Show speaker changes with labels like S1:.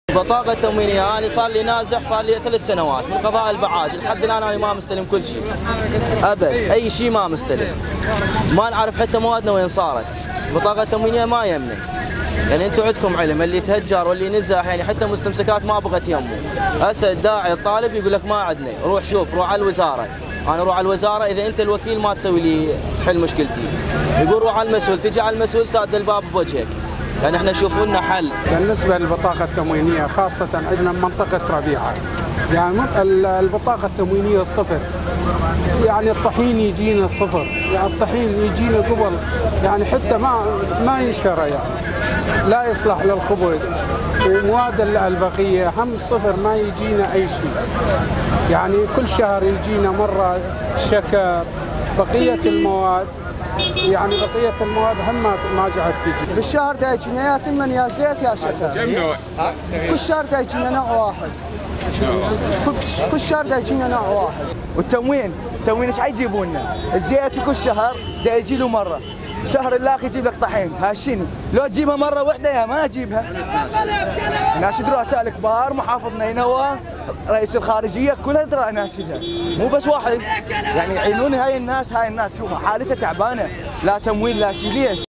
S1: بطاقة تموينية أنا صار لي نازح، صار لي 3 سنوات من قضاء البعاج لحد الآن أنا ما مستلم كل شيء. أبد أي شيء ما مستلم. ما نعرف حتى موادنا وين صارت. بطاقة تموينية ما يمني. يعني أنتم عندكم علم اللي تهجر واللي نزح يعني حتى مستمسكات ما بغت يمه. هسه الداعي الطالب يقول لك ما عندنا، روح شوف روح على الوزارة. أنا أروح على الوزارة إذا أنت الوكيل ما تسوي لي تحل مشكلتي. يقول روح على المسؤول، تجي على المسؤول ساد الباب بوجهك. يعني احنا شوفوا لنا حل.
S2: بالنسبه للبطاقه التموينيه خاصه عندنا منطقه ربيعه، يعني البطاقه التموينيه صفر، يعني الطحين يجينا صفر، يعني الطحين يجينا قبل يعني حتى ما ينشرى، يعني لا يصلح للخبز، ومواد البقيه هم صفر ما يجينا اي شيء، يعني كل شهر يجينا مره شكر، بقيه المواد يعني بقية المواد هم ما جعت تجي.
S3: بالشهر دا يجينا يا تمن يا زيت يا شكر. كل شهر دا يجينا نوع واحد. كل شهر دا يجينا نوع واحد.
S4: والتموين ايش حيجيبوا لنا؟ الزيت كل شهر دا يجي له مرة. شهر الاخر يجيب لك طحين، هاشيني، لو تجيبها مرة واحدة يا ما اجيبها. ناشد رؤساء الكبار، محافظ نينوى، رئيس الخارجية كلها ترى ناشدها، مو بس واحد، يعني يعينون هاي الناس شوفها حالتها تعبانة، لا تموين لا شيء، ليش؟